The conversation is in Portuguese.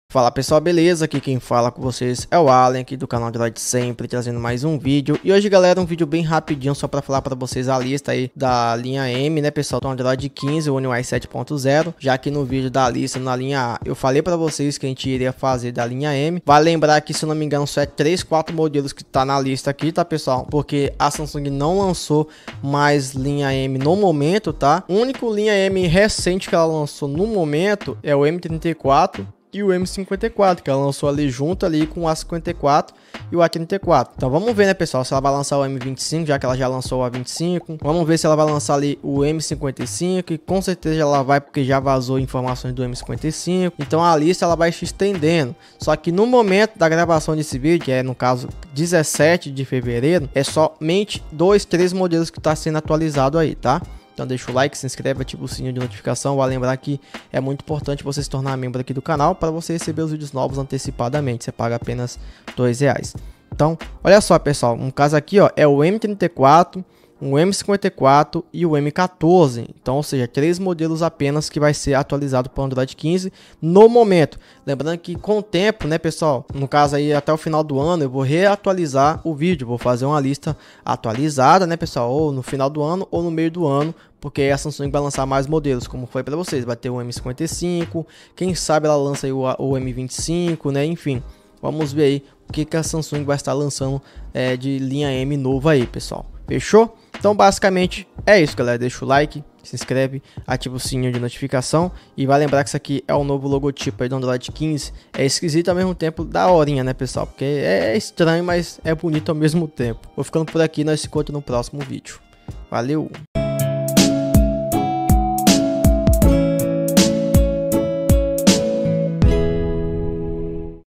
Fala pessoal, beleza? Aqui quem fala com vocês é o Allen aqui do canal Android Sempre, trazendo mais um vídeo. E hoje galera, um vídeo bem rapidinho só para falar para vocês a lista aí da linha M, né pessoal, do Android 15, o One UI 7.0. Já que no vídeo da lista na linha A eu falei para vocês que a gente iria fazer da linha M. Vale lembrar que, se eu não me engano, só é 3, 4 modelos que tá na lista aqui, tá pessoal? Porque a Samsung não lançou mais linha M no momento, tá? O único linha M recente que ela lançou no momento é o M34 e o M54, que ela lançou ali junto ali com o A54 e o A34. Então vamos ver, né pessoal, se ela vai lançar o M25, já que ela já lançou o A25. Vamos ver se ela vai lançar ali o M55, e com certeza ela vai, porque já vazou informações do M55. Então a lista ela vai se estendendo. Só que no momento da gravação desse vídeo, que é no caso 17 de fevereiro, é somente 2, 3 modelos que está sendo atualizado aí, tá? Então deixa o like, se inscreve, ativa o sininho de notificação. Vale lembrar que é muito importante você se tornar membro aqui do canal para você receber os vídeos novos antecipadamente. Você paga apenas R$2. Então, olha só pessoal, um caso aqui ó, é o M34, o M54 e o M14. Então, ou seja, 3 modelos apenas que vai ser atualizado para o Android 15 no momento. Lembrando que com o tempo, né pessoal, no caso aí até o final do ano, eu vou reatualizar o vídeo, vou fazer uma lista atualizada, né pessoal, ou no final do ano ou no meio do ano, porque a Samsung vai lançar mais modelos, como foi para vocês. Vai ter o M55, quem sabe ela lança aí o M25, né, enfim. Vamos ver aí o que a Samsung vai estar lançando de linha M novo aí, pessoal. Fechou? Então basicamente é isso, galera. Deixa o like, se inscreve, ativa o sininho de notificação. E vai lembrar que isso aqui é o novo logotipo aí do Android 15. É esquisito ao mesmo tempo, da horinha, né pessoal? Porque é estranho, mas é bonito ao mesmo tempo. Vou ficando por aqui, nós se encontramos no próximo vídeo. Valeu!